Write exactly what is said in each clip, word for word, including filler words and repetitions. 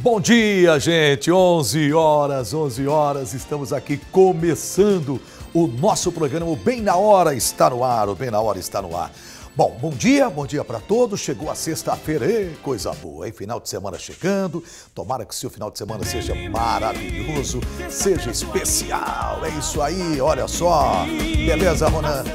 Bom dia, gente. onze horas, onze horas. Estamos aqui começando o nosso programa. O Bem na Hora está no ar. O Bem na Hora está no ar. Bom, bom dia, bom dia para todos. Chegou a sexta-feira, coisa boa, hein? Final de semana chegando. Tomara que o seu final de semana seja maravilhoso, seja especial. É isso aí, olha só. Beleza, Ronan?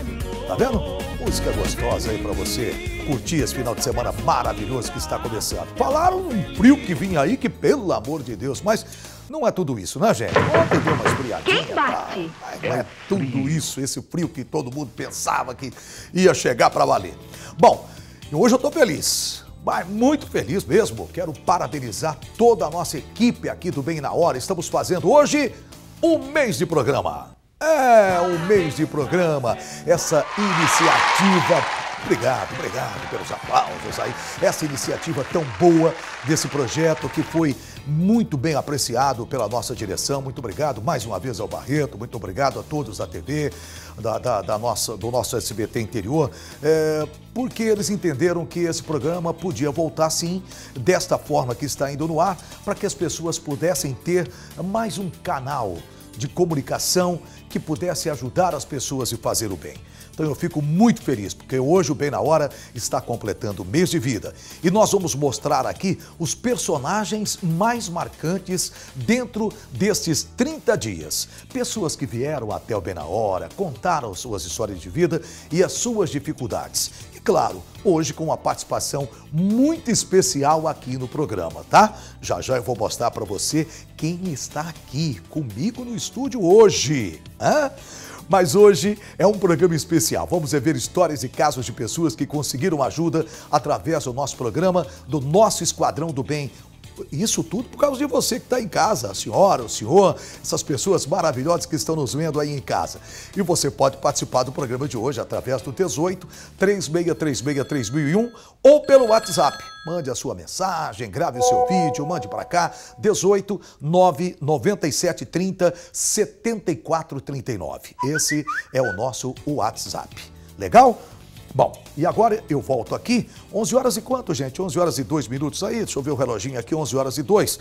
Tá vendo? Música gostosa aí pra você curtir esse final de semana maravilhoso que está começando. Falaram um frio que vinha aí, que pelo amor de Deus, mas não é tudo isso, né, gente? Ontem deu uma esfriadinha. Quem bate? Tá? Não é tudo isso, esse frio que todo mundo pensava que ia chegar pra valer. Bom, hoje eu tô feliz, mas muito feliz mesmo. Quero parabenizar toda a nossa equipe aqui do Bem na Hora. Estamos fazendo hoje um mês de programa. É, um mês de programa, essa iniciativa, obrigado, obrigado pelos aplausos aí, essa iniciativa tão boa desse projeto que foi muito bem apreciado pela nossa direção. Muito obrigado mais uma vez ao Barreto, muito obrigado a todos da T V, da, da, da nossa, do nosso S B T interior, é, porque eles entenderam que esse programa podia voltar sim, desta forma que está indo no ar, para que as pessoas pudessem ter mais um canal de comunicação que pudesse ajudar as pessoas e fazer o bem. Então eu fico muito feliz, porque hoje o Bem na Hora está completando o mês de vida. E nós vamos mostrar aqui os personagens mais marcantes dentro destes trinta dias. Pessoas que vieram até o Bem na Hora, contaram suas histórias de vida e as suas dificuldades. E claro, hoje com uma participação muito especial aqui no programa, tá? Já já eu vou mostrar para você quem está aqui comigo no estúdio hoje. Hã? Mas hoje é um programa especial. Vamos ver histórias e casos de pessoas que conseguiram ajuda através do nosso programa, do nosso Esquadrão do Bem. Isso tudo por causa de você que está em casa, a senhora, o senhor, essas pessoas maravilhosas que estão nos vendo aí em casa. E você pode participar do programa de hoje através do dezoito, três seis três seis, três mil e um ou pelo WhatsApp. Mande a sua mensagem, grave o seu vídeo, mande para cá, dezoito, nove nove sete, trinta, setenta e quatro, trinta e nove. Esse é o nosso WhatsApp. Legal? Bom, e agora eu volto aqui, onze horas e quanto, gente? onze horas e dois minutos aí, deixa eu ver o reloginho aqui, onze horas e dois.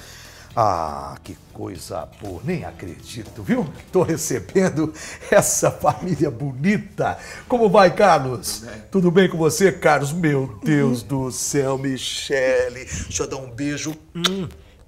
Ah, que coisa boa, nem acredito, viu? Tô recebendo essa família bonita. Como vai, Carlos? Tudo bem, Tudo bem com você, Carlos? Meu Deus uhum. do céu, Michele, deixa eu dar um beijo hum,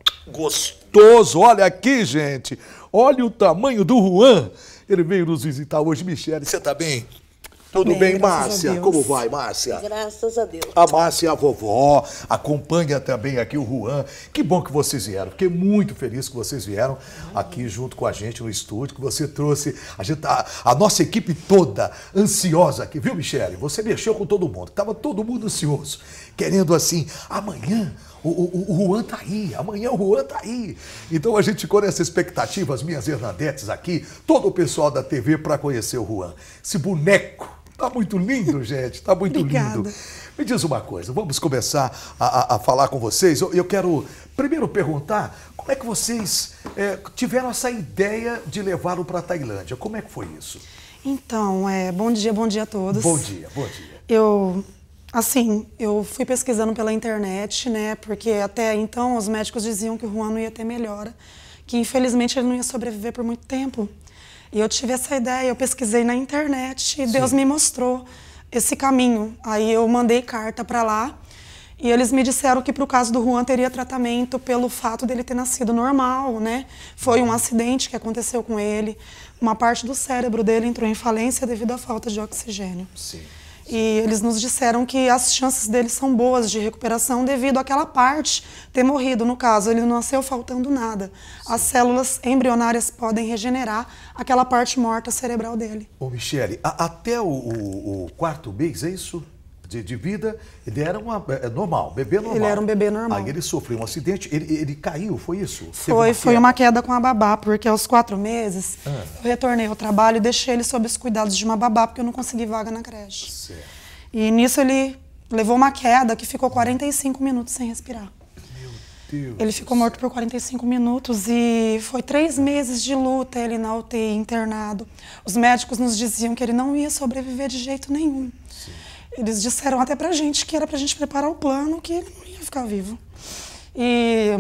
gostoso. Olha aqui, gente, olha o tamanho do Juan. Ele veio nos visitar hoje. Michele, você tá bem? Tudo bem, bem Márcia? Como vai, Márcia? Graças a Deus. A Márcia e a vovó, acompanha também aqui o Juan. Que bom que vocês vieram. Fiquei muito feliz que vocês vieram aqui junto com a gente no estúdio, que você trouxe a, gente, a, a nossa equipe toda ansiosa aqui, viu, Michele? Você mexeu com todo mundo, tava todo mundo ansioso, querendo assim, amanhã o, o, o Juan tá aí, amanhã o Juan tá aí. Então a gente ficou nessa expectativa, as minhas Hernandetes aqui, todo o pessoal da T V para conhecer o Juan. Esse boneco. Tá muito lindo, gente, tá muito Obrigada. lindo. Me diz uma coisa, vamos começar a, a, a falar com vocês. Eu, eu quero primeiro perguntar como é que vocês é, tiveram essa ideia de levá-lo para a Tailândia. Como é que foi isso? Então, é, bom dia, bom dia a todos. Bom dia, bom dia. Eu, assim, eu fui pesquisando pela internet, né, porque até então os médicos diziam que o Juan não ia ter melhora, que infelizmente ele não ia sobreviver por muito tempo. E eu tive essa ideia, eu pesquisei na internet e Sim. Deus me mostrou esse caminho. Aí eu mandei carta para lá e eles me disseram que para o caso do Juan teria tratamento pelo fato dele ter nascido normal, né? Foi um acidente que aconteceu com ele, uma parte do cérebro dele entrou em falência devido à falta de oxigênio. Sim. E eles nos disseram que as chances dele são boas de recuperação devido àquela parte ter morrido. No caso, ele não nasceu faltando nada. Sim. As células embrionárias podem regenerar aquela parte morta cerebral dele. Ô, Michele, a, até o, o, o quarto mês, é isso? De, de vida, ele era uma, é, normal, bebê normal. Ele era um bebê normal. Aí ele sofreu um acidente, ele, ele caiu, foi isso? Foi, uma foi uma queda com a babá, porque aos quatro meses ah. eu retornei ao trabalho e deixei ele sob os cuidados de uma babá, porque eu não consegui vaga na creche. Certo. E nisso ele levou uma queda que ficou quarenta e cinco minutos sem respirar. Meu Deus. Ele ficou morto por quarenta e cinco minutos e foi três meses de luta ele na U T I internado. Os médicos nos diziam que ele não ia sobreviver de jeito nenhum. Sim. Eles disseram até pra gente que era pra gente preparar o plano, que ele não ia ficar vivo. E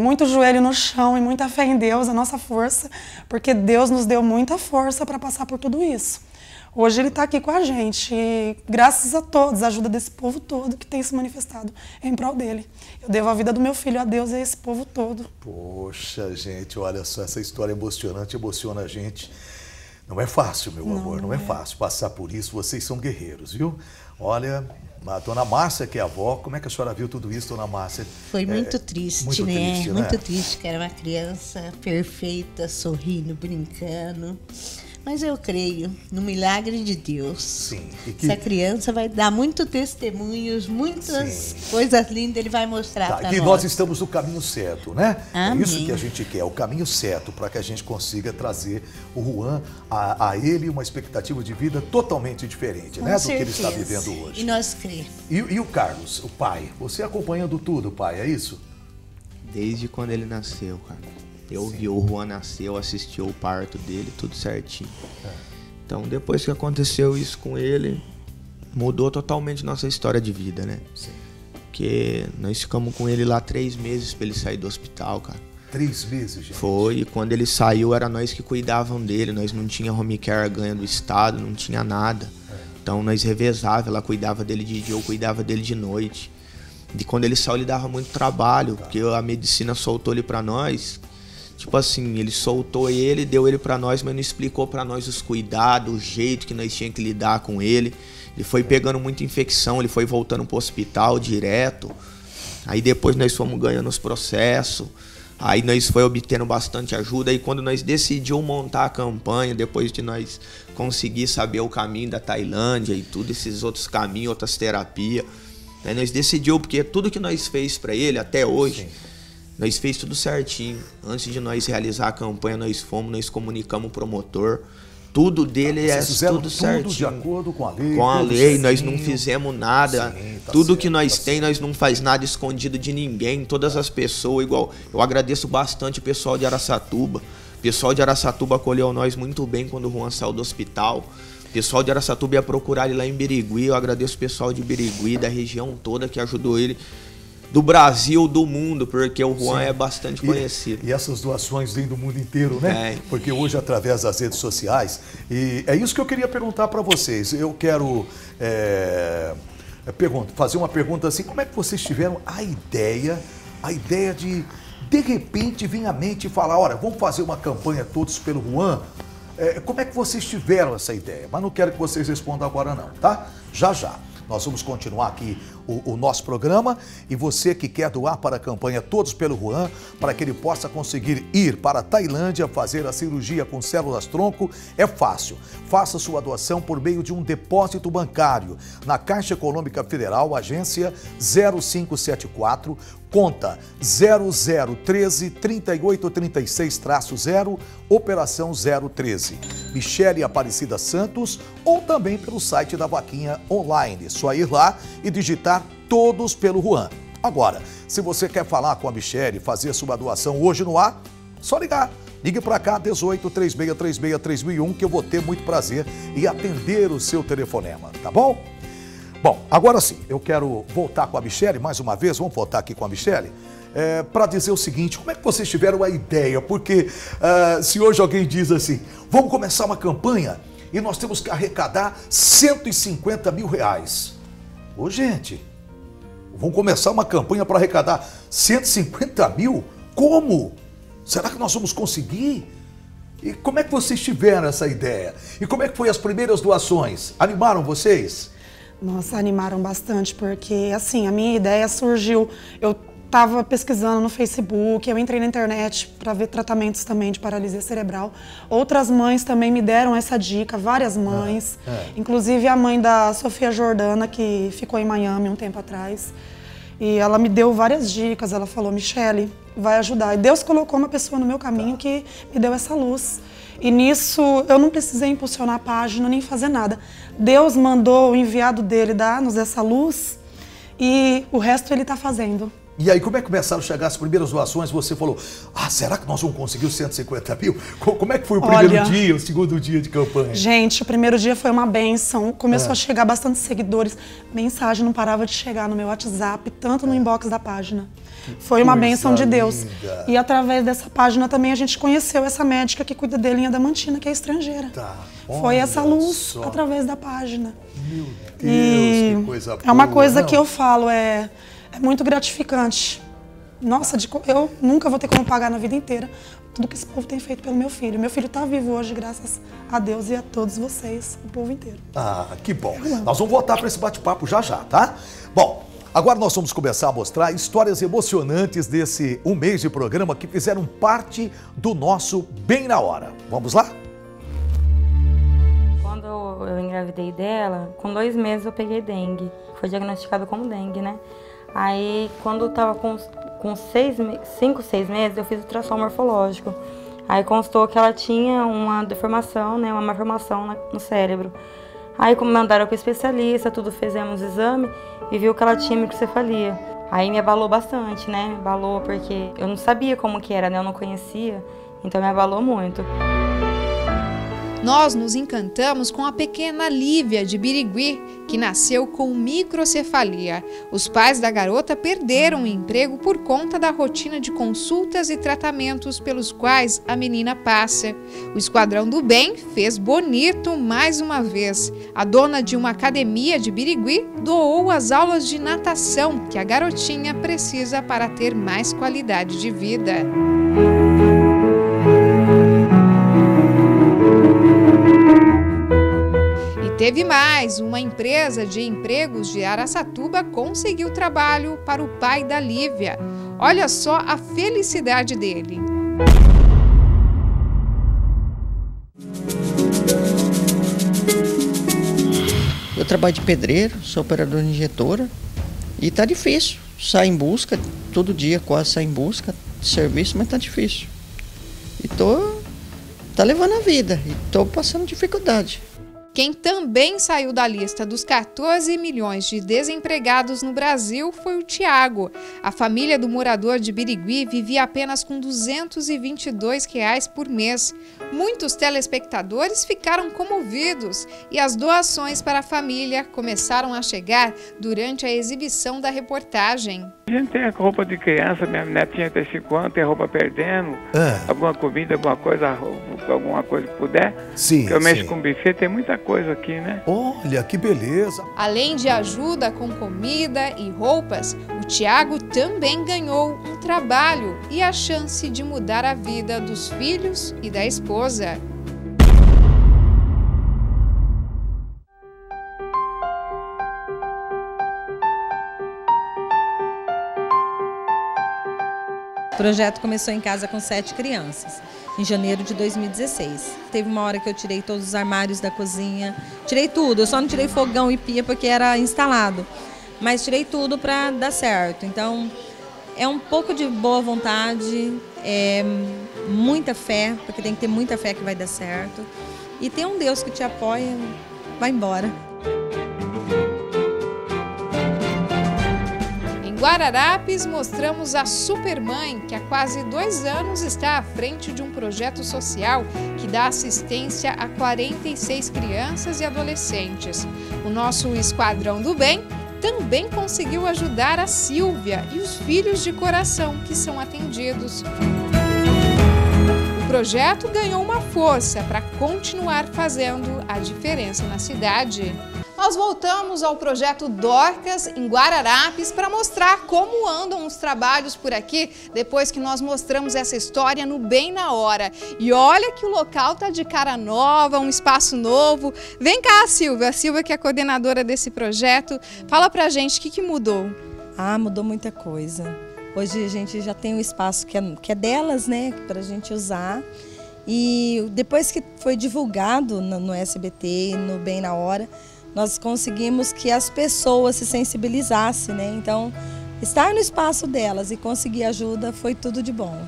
muito joelho no chão e muita fé em Deus, a nossa força, porque Deus nos deu muita força para passar por tudo isso. Hoje ele está aqui com a gente e graças a todos, a ajuda desse povo todo que tem se manifestado em prol dele. Eu devo a vida do meu filho a Deus e a esse povo todo. Poxa, gente, olha só, essa história emocionante emociona a gente. Não é fácil, meu amor, não, não é. é fácil passar por isso. Vocês são guerreiros, viu? Olha, a dona Márcia, que é a avó, como é que a senhora viu tudo isso, dona Márcia? Foi muito é, triste, muito né? Triste, né? Muito triste, que era uma criança perfeita, sorrindo, brincando. Mas eu creio no milagre de Deus. Sim. E que... Essa criança vai dar muitos testemunhos, muitas Sim. coisas lindas ele vai mostrar tá, para nós. E nós. nós estamos no caminho certo, né? Amém. É isso que a gente quer, o caminho certo para que a gente consiga trazer o Juan, a, a ele, uma expectativa de vida totalmente diferente, Com né? certeza. Do que ele está vivendo hoje. E nós cremos. E, e o Carlos, o pai, você acompanhando tudo, pai, é isso? Desde quando ele nasceu, cara. Eu Sim. vi o Juan nascer, eu assisti o parto dele, tudo certinho. É. Então, depois que aconteceu isso com ele, mudou totalmente nossa história de vida, né? Sim. Porque nós ficamos com ele lá três meses pra ele sair do hospital, cara. Três meses, gente? Foi, e quando ele saiu, era nós que cuidavam dele. Nós não tinha home care ganha do estado, não tinha nada. É. Então, nós revezava, ela cuidava dele de dia, eu cuidava dele de noite. E quando ele saiu, ele dava muito trabalho, tá. porque a medicina soltou ele pra nós. Tipo assim, ele soltou ele, deu ele pra nós, mas não explicou pra nós os cuidados, o jeito que nós tínhamos que lidar com ele. Ele foi pegando muita infecção, ele foi voltando pro hospital direto. Aí depois nós fomos ganhando os processos. Aí nós foi obtendo bastante ajuda. Aí quando nós decidimos montar a campanha, depois de nós conseguir saber o caminho da Tailândia e tudo, esses outros caminhos, outras terapias, aí nós decidimos, porque tudo que nós fez pra ele até hoje... Sim. Nós fez tudo certinho. Antes de nós realizar a campanha, nós fomos, nós comunicamos o promotor. Tudo dele é tudo, tudo certinho. De acordo com a lei. Com a lei, nós não fizemos nada. Sim, tá tudo certo, que nós tá tem, certo. nós não faz nada escondido de ninguém. Todas as pessoas, igual. Eu agradeço bastante o pessoal de Araçatuba. O pessoal de Araçatuba acolheu nós muito bem quando o Juan saiu do hospital. O pessoal de Araçatuba ia procurar ele lá em Birigui. Eu agradeço o pessoal de Birigui, da região toda que ajudou ele. Do Brasil, do mundo, porque o Juan Sim. é bastante conhecido. E, e essas doações vêm do mundo inteiro, né? É. Porque hoje, através das redes sociais, e é isso que eu queria perguntar para vocês. Eu quero é, pergunta, fazer uma pergunta assim, como é que vocês tiveram a ideia, a ideia de, de repente, vir à mente e falar, olha, vamos fazer uma campanha todos pelo Juan? É, como é que vocês tiveram essa ideia? Mas não quero que vocês respondam agora não, tá? Já, já. Nós vamos continuar aqui o, o nosso programa e você que quer doar para a campanha Todos pelo Juan, para que ele possa conseguir ir para a Tailândia fazer a cirurgia com células-tronco, é fácil. Faça sua doação por meio de um depósito bancário na Caixa Econômica Federal, agência zero cinco sete quatro, conta zero zero um três, trinta e oito trinta e seis zero, operação zero treze. Michele Aparecida Santos, ou também pelo site da Vaquinha Online. É só ir lá e digitar Todos pelo Juan. Agora, se você quer falar com a Michele, fazer sua doação hoje no ar, só ligar. Ligue para cá, dezoito, três seis três seis, três mil e um, que eu vou ter muito prazer em atender o seu telefonema, tá bom? Bom, agora sim, eu quero voltar com a Michele, mais uma vez, vamos voltar aqui com a Michele, é, para dizer o seguinte, como é que vocês tiveram a ideia? Porque uh, se hoje alguém diz assim, vamos começar uma campanha e nós temos que arrecadar cento e cinquenta mil reais. Ô gente, vamos começar uma campanha para arrecadar cento e cinquenta mil? Como? Será que nós vamos conseguir? E como é que vocês tiveram essa ideia? E como é que foi as primeiras doações? Animaram vocês? Nossa, animaram bastante, porque assim, a minha ideia surgiu, eu estava pesquisando no Facebook, eu entrei na internet para ver tratamentos também de paralisia cerebral. Outras mães também me deram essa dica, várias mães, ah, é. inclusive a mãe da Sofia Jordana, que ficou em Miami um tempo atrás. E ela me deu várias dicas, ela falou, Michele, vai ajudar. E Deus colocou uma pessoa no meu caminho que me deu essa luz. E nisso eu não precisei impulsionar a página nem fazer nada. Deus mandou o enviado dele dar-nos essa luz e o resto ele está fazendo. E aí, como é que começaram a chegar as primeiras doações? Você falou, ah, será que nós vamos conseguir os cento e cinquenta mil? Como é que foi o primeiro Olha, dia, o segundo dia de campanha? Gente, o primeiro dia foi uma bênção. Começou É. a chegar bastante seguidores. Mensagem não parava de chegar no meu WhatsApp, tanto no inbox da página. Foi uma coisa bênção de Deus. linda. E através dessa página também a gente conheceu essa médica que cuida dele em Adamantina, que é estrangeira. Tá, Foi essa luz só. através da página. Meu Deus, E que coisa boa. é uma coisa não? que eu falo, é, é muito gratificante. Nossa, de, eu nunca vou ter como pagar na vida inteira tudo que esse povo tem feito pelo meu filho. Meu filho está vivo hoje, graças a Deus e a todos vocês, o povo inteiro. Ah, que bom. Nós vamos voltar para esse bate-papo já já, tá? Bom, agora nós vamos começar a mostrar histórias emocionantes desse um mês de programa que fizeram parte do nosso Bem na Hora. Vamos lá? Quando eu engravidei dela, com dois meses eu peguei dengue. Foi diagnosticado como dengue, né? Aí, quando eu tava com, com seis, cinco, seis meses, eu fiz o ultrassom morfológico. Aí constou que ela tinha uma deformação, né, uma malformação na, no cérebro. Aí, como mandaram para o especialista, tudo, fizemos o exame e viu que ela tinha microcefalia. Aí me abalou bastante, né? Me abalou porque eu não sabia como que era, né? Eu não conhecia, então me abalou muito. Nós nos encantamos com a pequena Lívia de Birigui, que nasceu com microcefalia. Os pais da garota perderam o emprego por conta da rotina de consultas e tratamentos pelos quais a menina passa. O Esquadrão do Bem fez bonito mais uma vez. A dona de uma academia de Birigui doou as aulas de natação que a garotinha precisa para ter mais qualidade de vida. Teve mais, uma empresa de empregos de Araçatuba conseguiu trabalho para o pai da Lívia. Olha só a felicidade dele. Eu trabalho de pedreiro, sou operador de injetora e tá difícil. Sai em busca, todo dia quase sai em busca de serviço, mas tá difícil. E tô tá levando a vida e tô passando dificuldade. Quem também saiu da lista dos quatorze milhões de desempregados no Brasil foi o Tiago. A família do morador de Birigui vivia apenas com duzentos e vinte e dois reais por mês. Muitos telespectadores ficaram comovidos e as doações para a família começaram a chegar durante a exibição da reportagem. A gente tem roupa de criança, minha netinha tem cinco anos, tem roupa perdendo, É. alguma comida, alguma coisa, alguma coisa que puder. Sim, Eu mexo sim. com buffet, tem muita coisa aqui, né? Olha, que beleza. Além de ajuda com comida e roupas, o Tiago também ganhou um trabalho e a chance de mudar a vida dos filhos e da esposa. O projeto começou em casa com sete crianças, em janeiro de dois mil e dezesseis. Teve uma hora que eu tirei todos os armários da cozinha, tirei tudo, eu só não tirei fogão e pia porque era instalado, mas tirei tudo para dar certo. Então, é um pouco de boa vontade, é muita fé, porque tem que ter muita fé que vai dar certo, e tem um Deus que te apoia, vai embora. Em Guararapes, mostramos a Supermãe, que há quase dois anos está à frente de um projeto social que dá assistência a quarenta e seis crianças e adolescentes. O nosso Esquadrão do Bem também conseguiu ajudar a Silvia e os filhos de coração que são atendidos. O projeto ganhou uma força para continuar fazendo a diferença na cidade. Nós voltamos ao projeto Dorcas em Guararapes para mostrar como andam os trabalhos por aqui depois que nós mostramos essa história no Bem na Hora. E olha que o local tá de cara nova, um espaço novo. Vem cá, Silvia, a Silvia que é coordenadora desse projeto. Fala pra gente o que, que mudou. Ah, mudou muita coisa. Hoje a gente já tem um espaço que é, que é delas, né, para a gente usar. E depois que foi divulgado no, no S B T, no Bem na Hora, nós conseguimos que as pessoas se sensibilizassem, né? Então, estar no espaço delas e conseguir ajuda foi tudo de bom.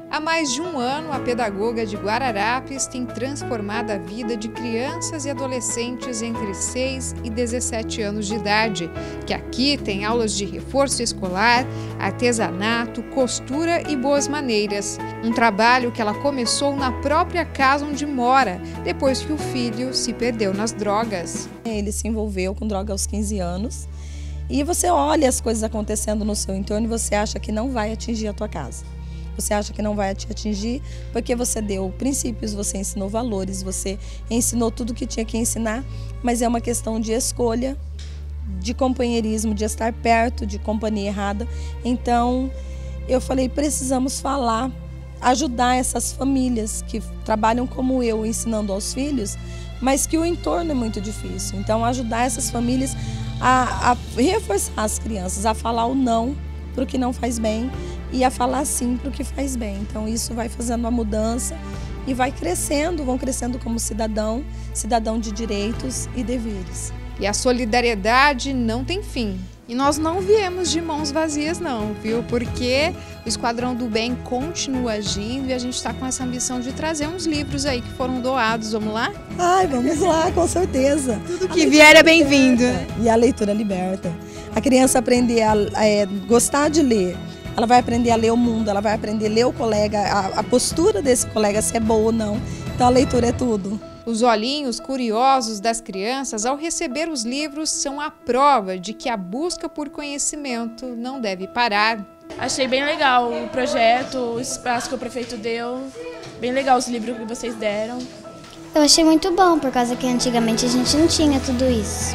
Há mais de um ano, a pedagoga de Guararapes tem transformado a vida de crianças e adolescentes entre seis e dezessete anos de idade, que aqui tem aulas de reforço escolar, artesanato, costura e boas maneiras. Um trabalho que ela começou na própria casa onde mora, depois que o filho se perdeu nas drogas. Ele se envolveu com droga aos quinze anos e você olha as coisas acontecendo no seu entorno e você acha que não vai atingir a tua casa. Você acha que não vai te atingir porque você deu princípios, você ensinou valores, você ensinou tudo que tinha que ensinar, mas é uma questão de escolha, de companheirismo, de estar perto de companhia errada. Então, eu falei, precisamos falar, ajudar essas famílias que trabalham como eu, ensinando aos filhos, mas que o entorno é muito difícil. Então, ajudar essas famílias a, a reforçar as crianças, a falar o não para o que não faz bem, e a falar sim para o que faz bem. Então isso vai fazendo uma mudança e vai crescendo, vão crescendo como cidadão, cidadão de direitos e deveres. E a solidariedade não tem fim. E nós não viemos de mãos vazias não, viu? Porque o Esquadrão do Bem continua agindo e a gente está com essa ambição de trazer uns livros aí que foram doados. Vamos lá? Ai, vamos lá, com certeza. Tudo que vier é bem-vindo. E a leitura liberta. A criança aprender a, a, a gostar de ler. Ela vai aprender a ler o mundo, ela vai aprender a ler o colega, a, a postura desse colega, se é boa ou não. Então a leitura é tudo. Os olhinhos curiosos das crianças ao receber os livros são a prova de que a busca por conhecimento não deve parar. Achei bem legal o projeto, o espaço que o prefeito deu, bem legal os livros que vocês deram. Eu achei muito bom, por causa que antigamente a gente não tinha tudo isso.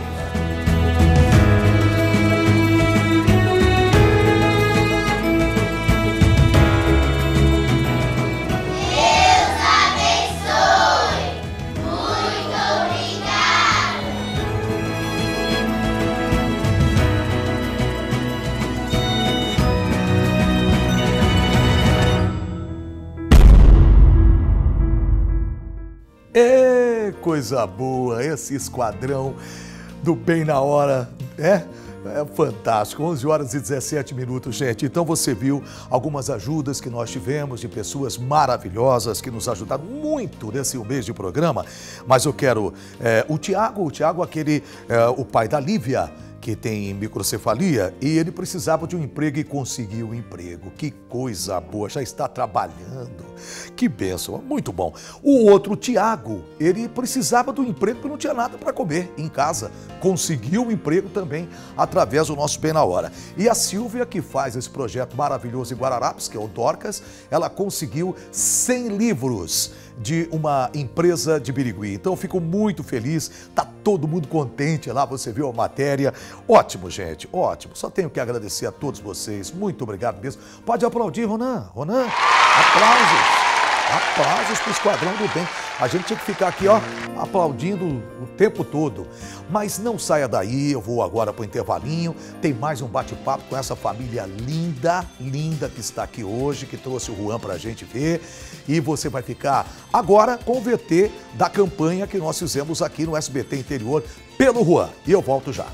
Ê, coisa boa, esse Esquadrão do Bem na Hora, é? É fantástico, onze horas e dezessete minutos, gente. Então você viu algumas ajudas que nós tivemos de pessoas maravilhosas que nos ajudaram muito nesse mês de programa. Mas eu quero, é, o Tiago, o Tiago, aquele, é, o pai da Lívia, que tem microcefalia, e ele precisava de um emprego e conseguiu um emprego. Que coisa boa, já está trabalhando. Que bênção, muito bom. O outro, o Tiago, ele precisava de um emprego porque não tinha nada para comer em casa. Conseguiu um emprego também através do nosso Bem na Hora. E a Silvia, que faz esse projeto maravilhoso em Guararapes, que é o Dorcas, ela conseguiu cem livros de uma empresa de Birigui. Então eu fico muito feliz, tá todo mundo contente lá, você viu a matéria. Ótimo, gente, ótimo. Só tenho que agradecer a todos vocês. Muito obrigado mesmo. Pode aplaudir, Ronan. Ronan, aplausos. Aplausos para o Esquadrão do Bem. A gente tinha que ficar aqui, ó, aplaudindo o tempo todo. Mas não saia daí, eu vou agora para o intervalinho. Tem mais um bate-papo com essa família linda, linda que está aqui hoje, que trouxe o Juan para a gente ver. E você vai ficar agora com o V T da campanha que nós fizemos aqui no S B T Interior pelo Juan. E eu volto já.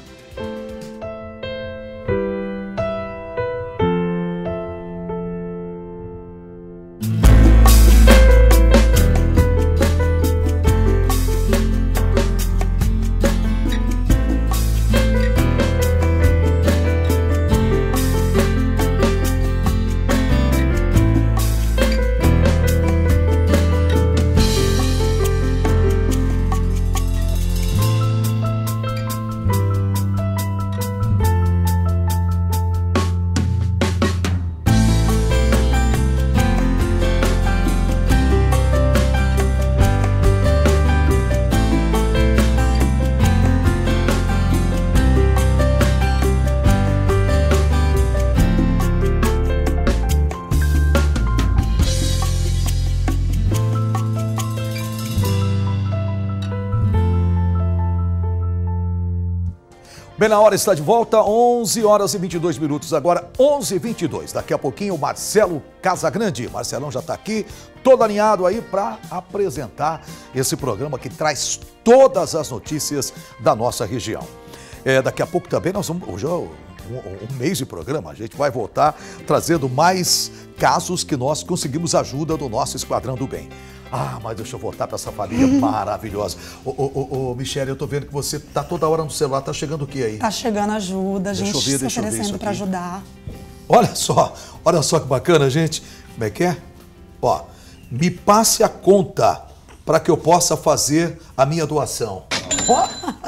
Bem na Hora está de volta, onze horas e vinte e dois minutos, agora onze e vinte e dois. Daqui a pouquinho o Marcelo Casagrande. Marcelão já está aqui, todo alinhado aí para apresentar esse programa que traz todas as notícias da nossa região. É, daqui a pouco também nós vamos... Hoje é o um, um mês de programa. A gente vai voltar trazendo mais casos que nós conseguimos ajuda do nosso Esquadrão do Bem. Ah, mas deixa eu voltar para essa família uhum. maravilhosa. Ô, ô, ô, ô, Michele, eu tô vendo que você tá toda hora no celular. Tá chegando o que aí? Tá chegando ajuda, a gente se oferecendo para ajudar. Olha só, olha só que bacana, gente. Como é que é? Ó, me passe a conta para que eu possa fazer a minha doação. Ó,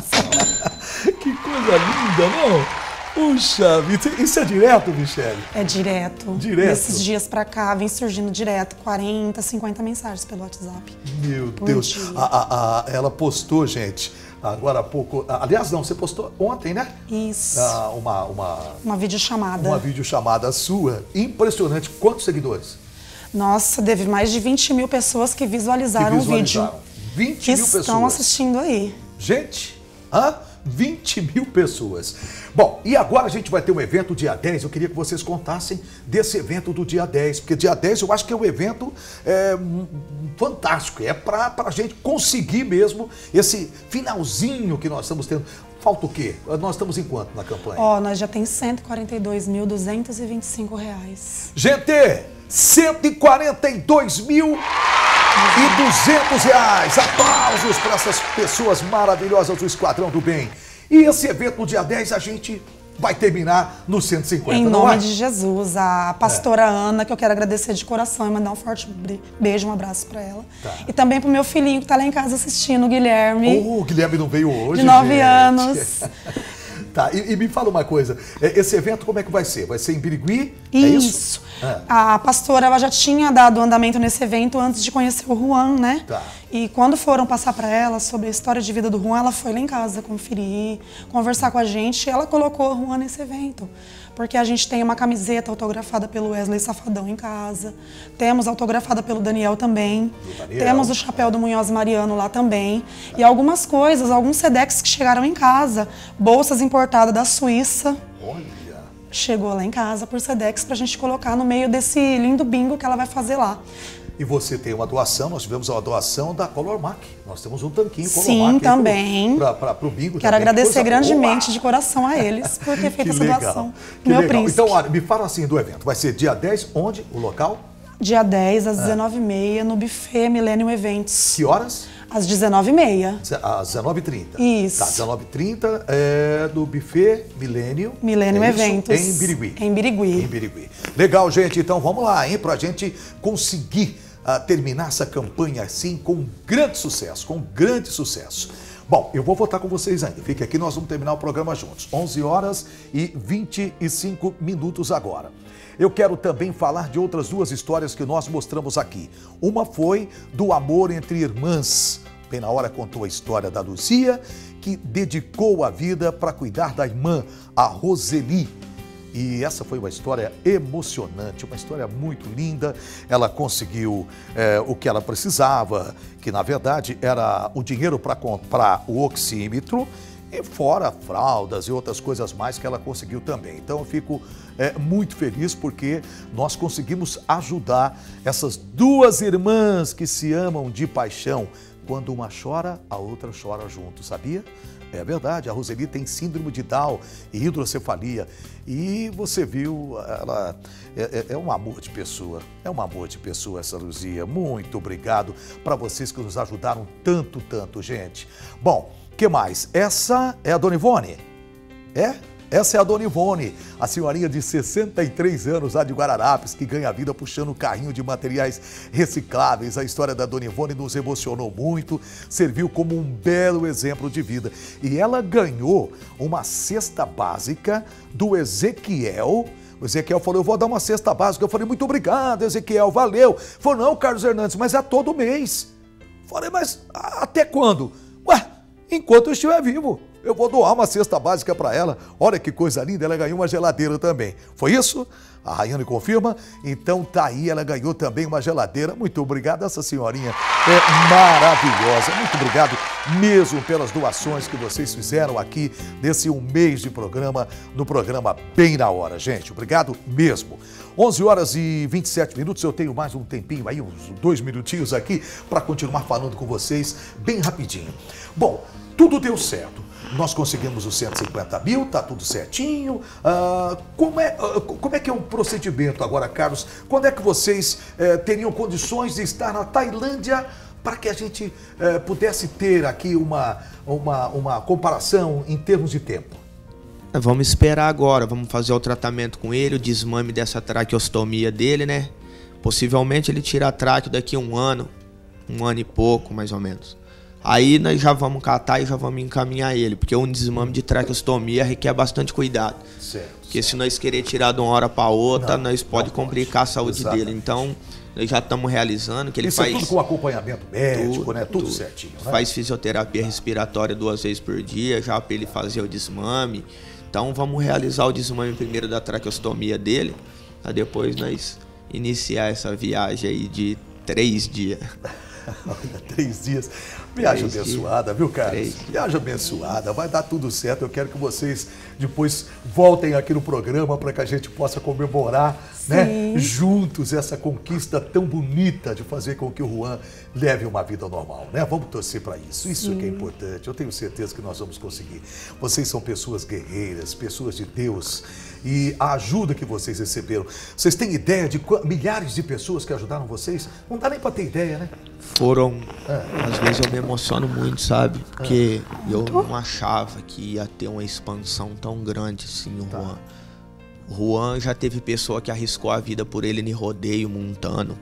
que coisa linda, não? Puxa, isso é direto, Michele? É direto. Direto? Nesses dias pra cá, vem surgindo direto quarenta, cinquenta mensagens pelo WhatsApp. Meu Deus. A, a, a, ela postou, gente, agora há pouco... Aliás, não, você postou ontem, né? Isso. Ah, uma, uma... Uma videochamada. Uma videochamada sua. Impressionante. Quantos seguidores? Nossa, teve mais de vinte mil pessoas que visualizaram, que visualizaram. o vídeo. vinte que mil pessoas. estão assistindo aí. Gente, hã? vinte mil pessoas. Bom, e agora a gente vai ter um evento dia dez. Eu queria que vocês contassem desse evento do dia dez, porque dia dez eu acho que é um evento é, fantástico. É para a gente conseguir mesmo esse finalzinho que nós estamos tendo. Falta o quê? Nós estamos em quanto na campanha? Ó, oh, nós já temos cento e quarenta e dois mil, duzentos e vinte e cinco reais. Gente, cento e quarenta e dois mil e duzentos reais. Aplausos para essas pessoas maravilhosas do Esquadrão do Bem. E esse evento no dia dez a gente vai terminar no cento e cinquenta. Em não nome é? de Jesus, a pastora é. Ana, que eu quero agradecer de coração e mandar um forte beijo, um abraço para ela. Tá. E também pro meu filhinho que tá lá em casa assistindo, o Guilherme. Oh, o Guilherme não veio hoje, de nove gente. anos. Tá, e, e me fala uma coisa, esse evento como é que vai ser? Vai ser em Birigui? Isso. É isso? É. A pastora ela já tinha dado andamento nesse evento antes de conhecer o Juan, né? Tá. E quando foram passar para ela sobre a história de vida do Juan, ela foi lá em casa conferir, conversar com a gente, e ela colocou o Juan nesse evento. Porque a gente tem uma camiseta autografada pelo Wesley Safadão em casa, temos autografada pelo Daniel também, Daniel. Temos o chapéu do Munhoz Mariano lá também, tá. E algumas coisas, alguns sedex que chegaram em casa, bolsas importadas da Suíça. Olha. Chegou lá em casa por sedex pra gente colocar no meio desse lindo bingo que ela vai fazer lá. E você tem uma doação, nós tivemos uma doação da Colormac. Nós temos um tanquinho Colormac. Sim, também. Para o bingo. Quero também. agradecer grandemente boa. de coração a eles por ter feito essa doação. Que meu legal. príncipe. Então, olha, me fala assim do evento. Vai ser dia dez, onde? O local? Dia dez, às dezenove e meia, no Buffet Millennium Eventos. Que horas? Às dezenove e meia. Às dezenove e trinta. Isso. Tá, dezenove e trinta é do Buffet Millennium. Millennium é Eventos. Em Birigui. Em Birigui. Em Birigui. Legal, gente. Então vamos lá, hein? Pra gente conseguir uh, terminar essa campanha assim com grande sucesso, com grande sucesso. Bom, eu vou votar com vocês ainda. Fique aqui, nós vamos terminar o programa juntos. onze horas e vinte e cinco minutos agora. Eu quero também falar de outras duas histórias que nós mostramos aqui. Uma foi do amor entre irmãs. Bem na hora contou a história da Luzia, que dedicou a vida para cuidar da irmã, a Roseli. E essa foi uma história emocionante, uma história muito linda. Ela conseguiu é, o que ela precisava, que na verdade era o dinheiro para comprar o oxímetro, e fora fraldas e outras coisas mais que ela conseguiu também. Então eu fico é, muito feliz porque nós conseguimos ajudar essas duas irmãs que se amam de paixão. Quando uma chora, a outra chora junto, sabia? É verdade, a Roseli tem síndrome de Down e hidrocefalia. E você viu, ela é, é um amor de pessoa, é um amor de pessoa essa Luzia. Muito obrigado para vocês que nos ajudaram tanto, tanto, gente. Bom, o que mais? Essa é a Dona Ivone? É? Essa é a Dona Ivone, a senhorinha de sessenta e três anos lá de Guararapes, que ganha vida puxando o carrinho de materiais recicláveis. A história da Dona Ivone nos emocionou muito, serviu como um belo exemplo de vida. E ela ganhou uma cesta básica do Ezequiel. O Ezequiel falou, eu vou dar uma cesta básica. Eu falei, muito obrigado, Ezequiel, valeu. Falou, não, Carlos Hernandes, mas é todo mês. Falei, mas até quando? Ué, enquanto eu estiver vivo. Eu vou doar uma cesta básica para ela. Olha que coisa linda, ela ganhou uma geladeira também. Foi isso? A Rayane confirma? Então tá aí, ela ganhou também uma geladeira. Muito obrigado, essa senhorinha é maravilhosa. Muito obrigado mesmo pelas doações que vocês fizeram aqui nesse um mês de programa, no programa Bem na Hora, gente. Obrigado mesmo. onze horas e vinte e sete minutos, eu tenho mais um tempinho aí, uns dois minutinhos aqui, para continuar falando com vocês bem rapidinho. Bom, tudo deu certo. Nós conseguimos os cento e cinquenta mil, tá tudo certinho. Ah, como, é, ah, como é que é o procedimento agora, Carlos? Quando é que vocês eh, teriam condições de estar na Tailândia para que a gente eh, pudesse ter aqui uma, uma, uma comparação em termos de tempo? Vamos esperar agora, vamos fazer o tratamento com ele, o desmame dessa traqueostomia dele, né? Possivelmente ele tira a traque daqui a um ano, um ano e pouco, mais ou menos. Aí nós já vamos catar e já vamos encaminhar ele, porque um desmame de traqueostomia requer bastante cuidado. Certo. Porque se nós querer tirar de uma hora para outra, não, nós pode complicar pode. a saúde Exatamente. dele. Então, nós já estamos realizando que ele Isso faz... é tudo com acompanhamento médico, tudo, né? Tudo, tudo certinho, né? Faz fisioterapia respiratória duas vezes por dia, já para ele fazer o desmame. Então, vamos realizar o desmame primeiro da traqueostomia dele, para depois nós iniciar essa viagem aí de três dias. Olha, três dias. Viagem três abençoada, dias. viu, Carlos? Viagem abençoada, vai dar tudo certo. Eu quero que vocês depois voltem aqui no programa para que a gente possa comemorar, né, juntos essa conquista tão bonita de fazer com que o Juan leve uma vida normal, né? Vamos torcer para isso. Isso Sim. que é importante. Eu tenho certeza que nós vamos conseguir. Vocês são pessoas guerreiras, pessoas de Deus. E a ajuda que vocês receberam, vocês têm ideia de milhares de pessoas que ajudaram vocês? Não dá nem para ter ideia, né? Foram, é. às vezes eu me emociono muito, sabe? Porque é. eu não achava que ia ter uma expansão tão grande assim, o tá. Juan. O Juan já teve pessoa que arriscou a vida por ele no rodeio montando,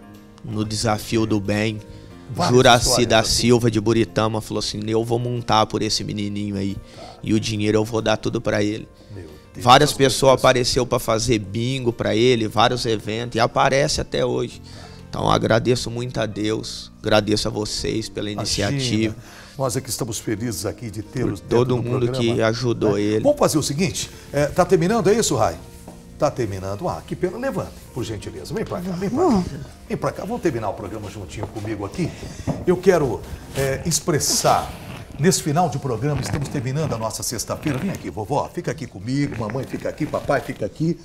no Desafio do Bem. Várias Juraci da Silva de Buritama falou assim, eu vou montar por esse menininho aí, tá. e o dinheiro eu vou dar tudo para ele. Meu. Várias pessoas apareceram para fazer bingo para ele, vários eventos, e aparece até hoje. Então agradeço muito a Deus, agradeço a vocês pela iniciativa. Imagina. Nós é que estamos felizes aqui de tê-los dentro todo do mundo programa, que ajudou né? ele. Vamos fazer o seguinte, é, tá terminando, é isso, Rai? Tá terminando. Ah, que pena, levanta, por gentileza. Vem pra cá, vem pra cá. Vem pra cá, vamos terminar o programa juntinho comigo aqui. Eu quero é, expressar... Nesse final de programa, estamos terminando a nossa sexta-feira. Vem aqui, vovó, fica aqui comigo, mamãe fica aqui, papai fica aqui.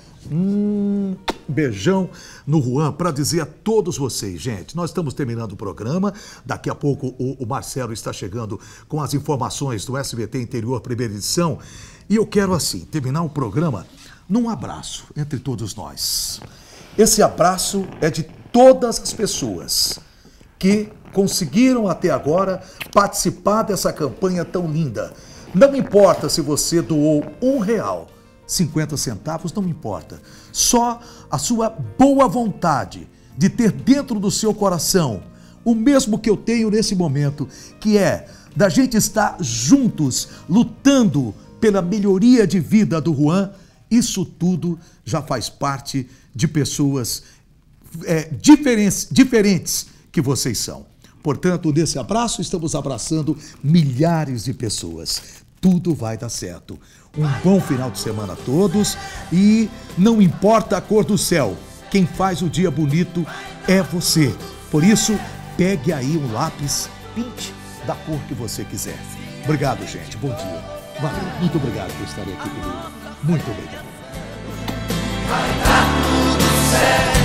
Hum, beijão no Juan para dizer a todos vocês, gente, nós estamos terminando o programa. Daqui a pouco o, o Marcelo está chegando com as informações do S B T Interior, primeira edição. E eu quero, assim, terminar o programa num abraço entre todos nós. Esse abraço é de todas as pessoas que conseguiram até agora participar dessa campanha tão linda. Não importa se você doou um real, cinquenta centavos, não importa. Só a sua boa vontade de ter dentro do seu coração o mesmo que eu tenho nesse momento, que é da gente estar juntos, lutando pela melhoria de vida do Juan. Isso tudo já faz parte de pessoas é, diferentes, diferentes que vocês são. Portanto, nesse abraço, estamos abraçando milhares de pessoas. Tudo vai dar certo. Um bom final de semana a todos e não importa a cor do céu, quem faz o dia bonito é você. Por isso, pegue aí um lápis, pinte da cor que você quiser. Obrigado, gente. Bom dia. Valeu. Muito obrigado por estarem aqui comigo. Muito obrigado. Vai dar tudo certo.